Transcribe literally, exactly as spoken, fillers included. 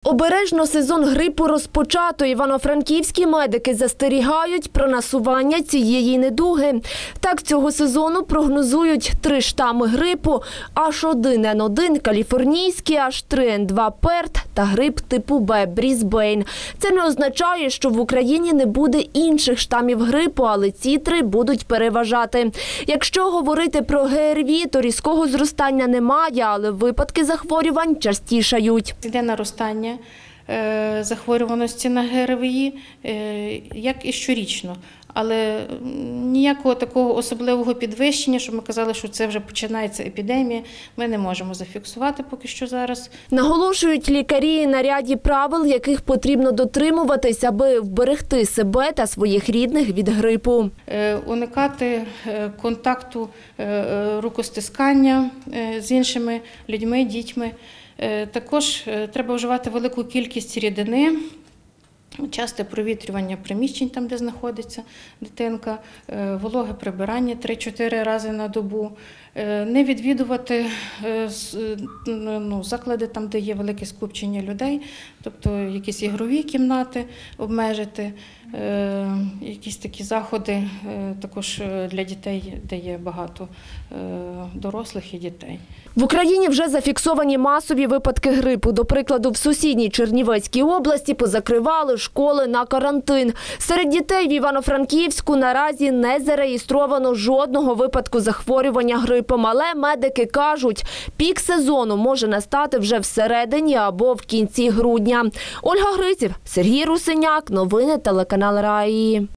Обережно сезон грипу розпочато. Івано-франківські медики застерігають про насування цієї недуги. Так, цього сезону прогнозують три штами грипу – аш один ен один, каліфорнійський, аш три ен два перт та грип типу Б – Брізбейн. Це не означає, що в Україні не буде інших штамів грипу, але ці три будуть переважати. Якщо говорити про ге ер ві, то різкого зростання немає, але випадки захворювань частішають. Йде наростання захворюваності на ге ер ві, як і щорічно. Але ніякого такого особливого підвищення, щоб ми казали, що це вже починається епідемія, ми не можемо зафіксувати поки що зараз. Наголошують лікарі на ряді правил, яких потрібно дотримуватись, аби вберегти себе та своїх рідних від грипу. Уникати контакту рукостискання з іншими людьми, дітьми. Також треба вживати велику кількість рідини, часте провітрювання приміщень, там, де знаходиться дитинка, вологе прибирання три-чотири рази на добу, не відвідувати ну, заклади, там, де є велике скупчення людей, тобто якісь ігрові кімнати обмежити, якісь такі заходи також для дітей, де є багато дорослих і дітей. В Україні вже зафіксовані масові випадки грипу. До прикладу, в сусідній Чернівецькій області позакривали школи на карантин. Серед дітей в Івано-Франківську наразі не зареєстровано жодного випадку захворювання грипом. Але медики кажуть, пік сезону може настати вже всередині або в кінці грудня. Ольга Гриців, Сергій Русиняк, новини телеканал Раї.